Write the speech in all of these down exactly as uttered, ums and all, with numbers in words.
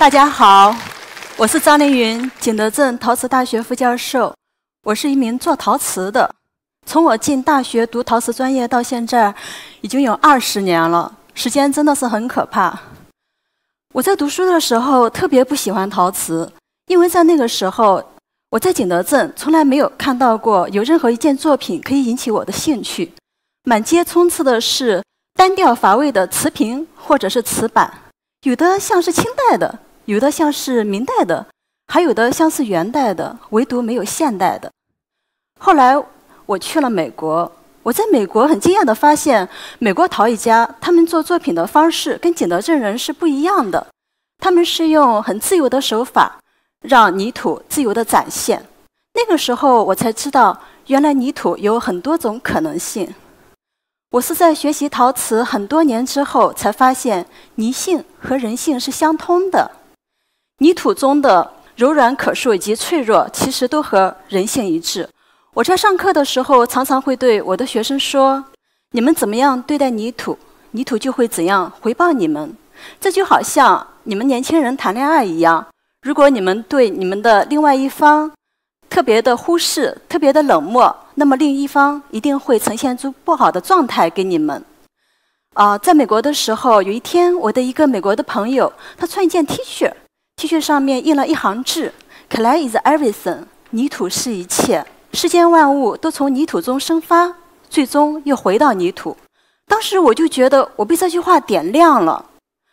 大家好，我是张凌云，景德镇陶瓷大学副教授。我是一名做陶瓷的，从我进大学读陶瓷专业到现在，已经有二十年了，时间真的是很可怕。我在读书的时候特别不喜欢陶瓷，因为在那个时候，我在景德镇从来没有看到过有任何一件作品可以引起我的兴趣。满街充斥的是单调乏味的瓷瓶或者是瓷板，有的像是清代的，有的像是明代的，还有的像是元代的，唯独没有现代的。后来我去了美国，我在美国很惊讶地发现，美国陶艺家他们做作品的方式跟景德镇人是不一样的，他们是用很自由的手法让泥土自由地展现。那个时候我才知道，原来泥土有很多种可能性。我是在学习陶瓷很多年之后才发现，泥性和人性是相通的。泥土中的柔软、可塑以及脆弱，其实都和人性一致。我在上课的时候，常常会对我的学生说：“你们怎么样对待泥土，泥土就会怎样回报你们。”这就好像你们年轻人谈恋爱一样，如果你们对你们的另外一方特别的忽视、特别的冷漠，那么另一方一定会呈现出不好的状态给你们。啊、呃，在美国的时候，有一天，我的一个美国的朋友，他穿一件 T 恤 ，T 恤上面印了一行字 ：“Clay is everything， 泥土是一切。世间万物都从泥土中生发，最终又回到泥土。”当时我就觉得我被这句话点亮了，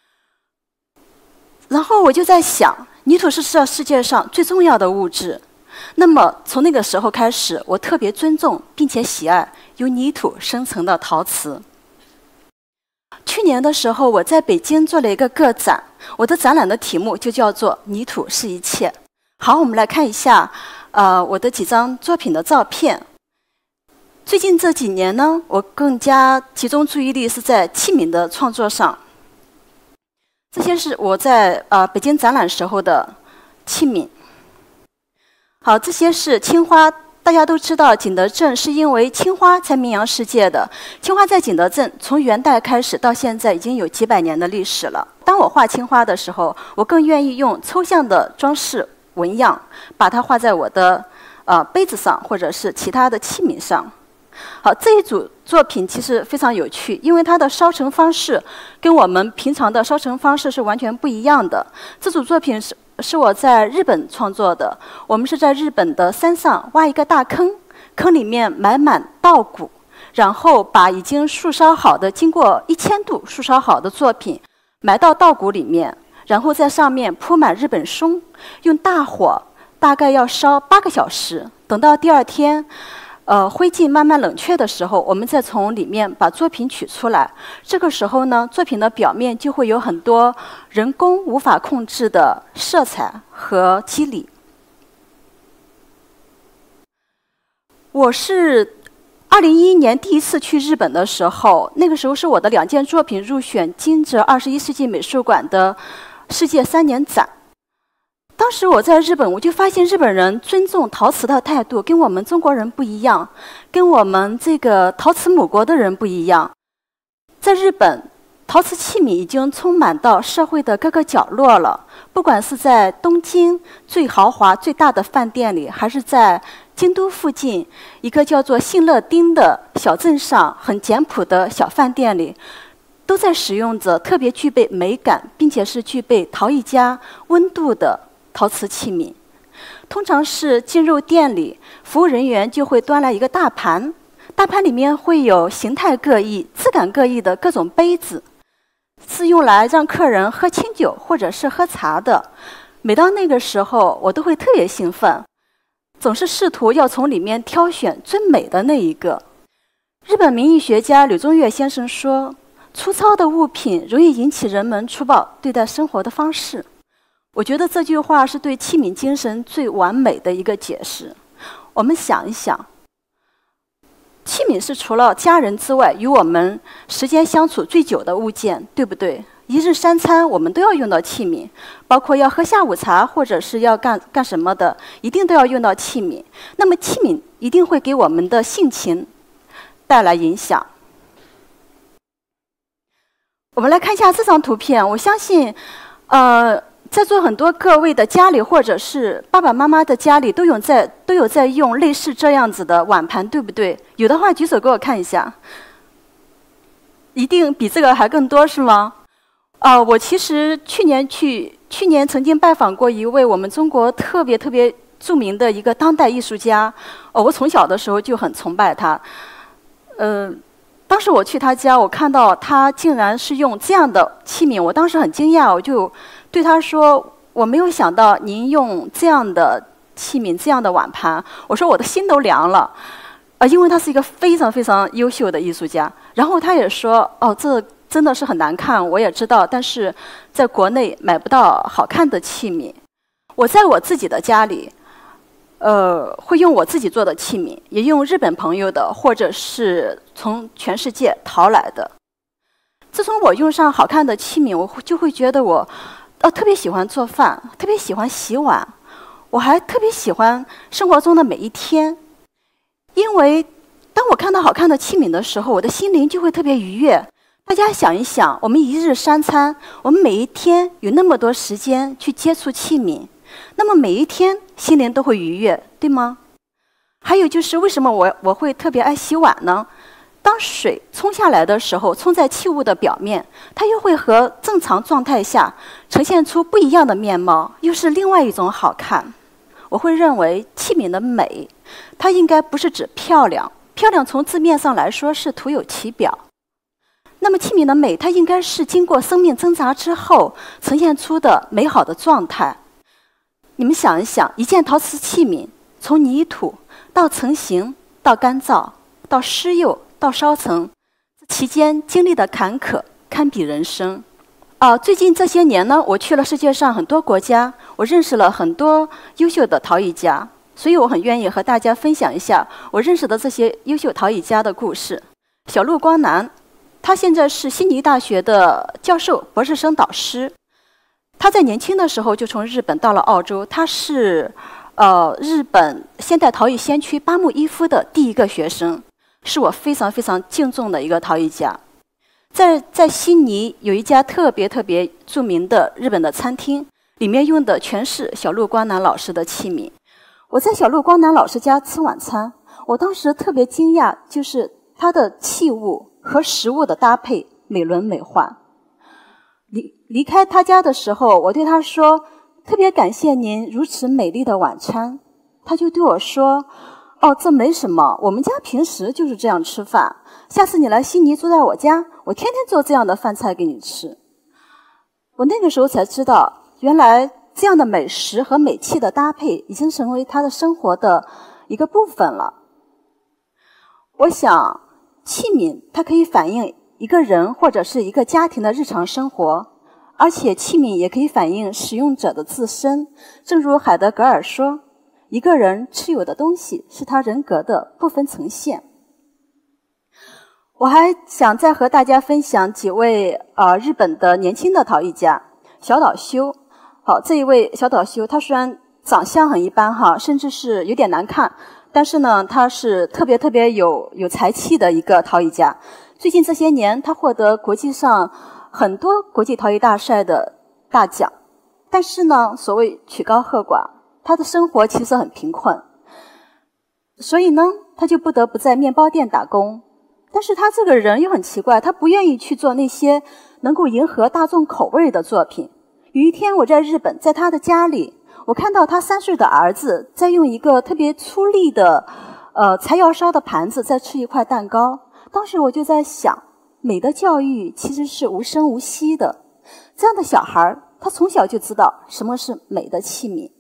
然后我就在想，泥土是这世界上最重要的物质。那么从那个时候开始，我特别尊重并且喜爱由泥土生成的陶瓷。去年的时候，我在北京做了一个个展，我的展览的题目就叫做“泥土是一切”。好，我们来看一下，呃，我的几张作品的照片。最近这几年呢，我更加集中注意力是在器皿的创作上。这些是我在呃北京展览时候的器皿。好，这些是青花。大家都知道，景德镇是因为青花才名扬世界的。青花在景德镇从元代开始到现在已经有几百年的历史了。当我画青花的时候，我更愿意用抽象的装饰纹样，把它画在我的呃杯子上或者是其他的器皿上。好，这一组作品其实非常有趣，因为它的烧成方式跟我们平常的烧成方式是完全不一样的。这组作品是是我在日本创作的，我们是在日本的山上挖一个大坑，坑里面埋满稻谷，然后把已经素烧好的、经过一千度素烧好的作品埋到稻谷里面，然后在上面铺满日本松，用大火大概要烧八个小时，等到第二天。呃，灰烬慢慢冷却的时候，我们再从里面把作品取出来。这个时候呢，作品的表面就会有很多人工无法控制的色彩和肌理。我是二零一一年第一次去日本的时候，那个时候是我的两件作品入选金泽二十一世纪美术馆的世界三年展。当时我在日本，我就发现日本人尊重陶瓷的态度跟我们中国人不一样，跟我们这个陶瓷母国的人不一样。在日本，陶瓷器皿已经充满到社会的各个角落了，不管是在东京最豪华最大的饭店里，还是在京都附近一个叫做信乐町的小镇上很简朴的小饭店里，都在使用着特别具备美感，并且是具备陶艺家温度的陶瓷器皿。通常是进入店里，服务人员就会端来一个大盘，大盘里面会有形态各异、质感各异的各种杯子，是用来让客人喝清酒或者是喝茶的。每到那个时候，我都会特别兴奋，总是试图要从里面挑选最美的那一个。日本名义学家柳宗悦先生说：“粗糙的物品容易引起人们粗暴对待生活的方式。”我觉得这句话是对器皿精神最完美的一个解释。我们想一想，器皿是除了家人之外与我们时间相处最久的物件，对不对？一日三餐我们都要用到器皿，包括要喝下午茶或者是要干干什么的，一定都要用到器皿。那么器皿一定会给我们的性情带来影响。我们来看一下这张图片，我相信，呃。 在座很多各位的家里，或者是爸爸妈妈的家里，都有在都有在用类似这样子的碗盘，对不对？有的话举手给我看一下。一定比这个还更多是吗？啊、呃，我其实去年去去年曾经拜访过一位我们中国特别特别著名的一个当代艺术家，哦，我从小的时候就很崇拜他。呃，当时我去他家，我看到他竟然是用这样的器皿，我当时很惊讶，我就对他说：“我没有想到您用这样的器皿、这样的碗盘。”我说我的心都凉了。呃，因为他是一个非常非常优秀的艺术家，然后他也说：“哦，这真的是很难看，我也知道，但是在国内买不到好看的器皿。我在我自己的家里，呃，会用我自己做的器皿，也用日本朋友的，或者是从全世界淘来的。自从我用上好看的器皿，我就会觉得我，呃，特别喜欢做饭，特别喜欢洗碗，我还特别喜欢生活中的每一天。”因为当我看到好看的器皿的时候，我的心灵就会特别愉悦。大家想一想，我们一日三餐，我们每一天有那么多时间去接触器皿，那么每一天心灵都会愉悦，对吗？还有就是为什么我我会特别爱洗碗呢？当水冲下来的时候，冲在器物的表面，它又会和正常状态下呈现出不一样的面貌，又是另外一种好看。我会认为器皿的美，它应该不是指漂亮，漂亮从字面上来说是徒有其表。那么器皿的美，它应该是经过生命挣扎之后呈现出的美好的状态。你们想一想，一件陶瓷器皿从泥土到成型，到干燥，到施釉，到烧成，这期间经历的坎坷堪比人生。啊，最近这些年呢，我去了世界上很多国家，我认识了很多优秀的陶艺家，所以我很愿意和大家分享一下我认识的这些优秀陶艺家的故事。小陆光南，他现在是悉尼大学的教授、博士生导师。他在年轻的时候就从日本到了澳洲，他是呃日本现代陶艺先驱八木一夫的第一个学生，是我非常非常敬重的一个陶艺家。在在悉尼有一家特别特别著名的日本的餐厅，里面用的全是小陆光南老师的器皿。我在小陆光南老师家吃晚餐，我当时特别惊讶，就是他的器物和食物的搭配美轮美奂。离离开他家的时候，我对他说：“特别感谢您如此美丽的晚餐。”他就对我说：“哦，这没什么，我们家平时就是这样吃饭。下次你来悉尼住在我家，我天天做这样的饭菜给你吃。”我那个时候才知道，原来这样的美食和美器的搭配已经成为他的生活的一个部分了。我想，器皿它可以反映一个人或者是一个家庭的日常生活，而且器皿也可以反映使用者的自身。正如海德格尔说，一个人持有的东西是他人格的部分呈现。我还想再和大家分享几位呃日本的年轻的陶艺家。小岛修，好，这一位小岛修，他虽然长相很一般哈，甚至是有点难看，但是呢，他是特别特别有有才气的一个陶艺家。最近这些年，他获得国际上很多国际陶艺大赛的大奖，但是呢，所谓曲高和寡，他的生活其实很贫困，所以呢，他就不得不在面包店打工。但是他这个人又很奇怪，他不愿意去做那些能够迎合大众口味的作品。有一天我在日本，在他的家里，我看到他三岁的儿子在用一个特别粗粝的呃柴窑烧的盘子在吃一块蛋糕。当时我就在想，美的教育其实是无声无息的。这样的小孩，他从小就知道什么是美的器皿。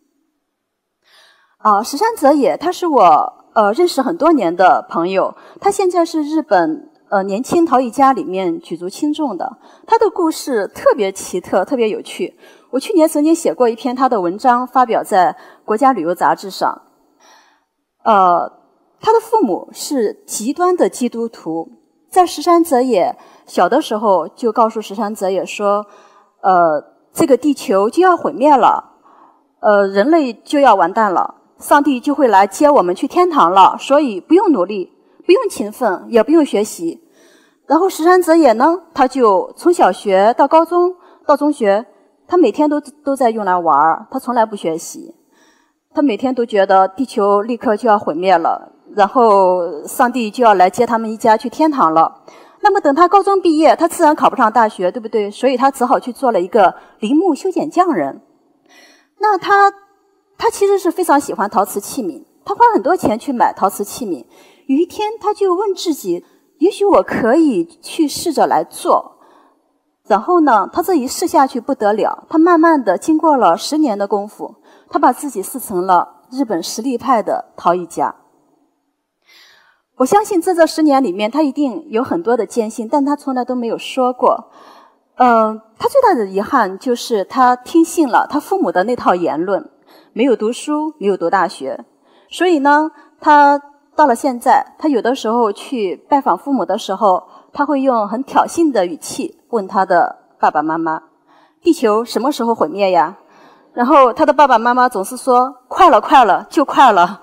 啊、呃，石山哲也，他是我呃认识很多年的朋友，他现在是日本呃年轻陶艺家里面举足轻重的。他的故事特别奇特，特别有趣。我去年曾经写过一篇他的文章，发表在《国家旅游杂志》上。呃，他的父母是极端的基督徒，在石山哲也小的时候就告诉石山哲也说，呃，这个地球就要毁灭了，呃，人类就要完蛋了。上帝就会来接我们去天堂了，所以不用努力，不用勤奋，也不用学习。然后石山哲也呢，他就从小学到高中到中学， 他每天都都在用来玩儿，他从来不学习。他每天都觉得地球立刻就要毁灭了，然后上帝就要来接他们一家去天堂了。那么等他高中毕业，他自然考不上大学，对不对？所以他只好去做了一个林木修剪匠人。那他他其实是非常喜欢陶瓷器皿，他花很多钱去买陶瓷器皿。有一天他就问自己，也许我可以去试着来做。然后呢，他这一试下去不得了，他慢慢的经过了十年的功夫，他把自己试成了日本实力派的陶艺家。我相信在这十年里面，他一定有很多的艰辛，但他从来都没有说过。嗯、呃，他最大的遗憾就是他听信了他父母的那套言论，没有读书，没有读大学。所以呢，他到了现在，他有的时候去拜访父母的时候，他会用很挑衅的语气问他的爸爸妈妈：“地球什么时候毁灭呀？”然后他的爸爸妈妈总是说：“快了，快了，就快了。”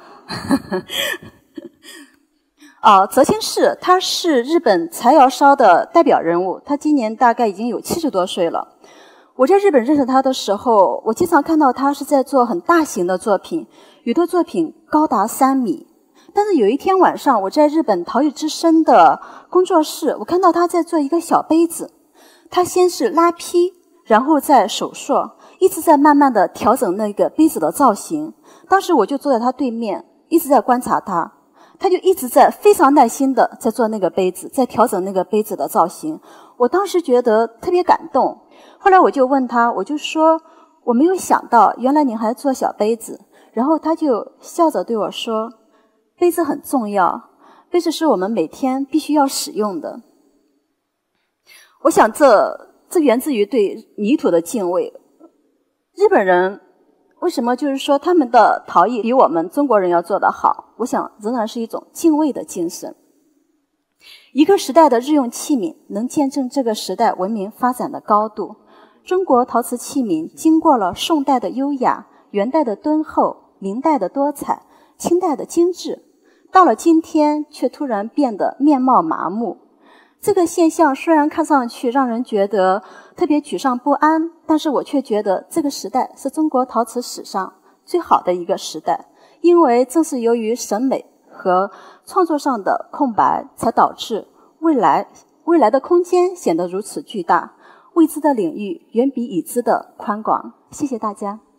啊，泽清市，他是日本柴窑烧的代表人物，他今年大概已经有七十多岁了。我在日本认识他的时候，我经常看到他是在做很大型的作品，有的作品高达三米。但是有一天晚上，我在日本陶艺之声的工作室，我看到他在做一个小杯子。他先是拉坯，然后再手塑，一直在慢慢的调整那个杯子的造型。当时我就坐在他对面，一直在观察他。他就一直在非常耐心的在做那个杯子，在调整那个杯子的造型。我当时觉得特别感动。后来我就问他，我就说我没有想到原来你还做小杯子。然后他就笑着对我说，杯子很重要，杯子是我们每天必须要使用的。我想这这源自于对泥土的敬畏。日本人为什么就是说他们的陶艺比我们中国人要做得好？我想仍然是一种敬畏的精神。一个时代的日用器皿能见证这个时代文明发展的高度。中国陶瓷器皿经过了宋代的优雅、元代的敦厚、明代的多彩、清代的精致，到了今天却突然变得面貌麻木。这个现象虽然看上去让人觉得特别沮丧不安，但是我却觉得这个时代是中国陶瓷史上最好的一个时代，因为正是由于审美和创作上的空白，才导致未来未来的空间显得如此巨大，未知的领域远比已知的宽广。谢谢大家。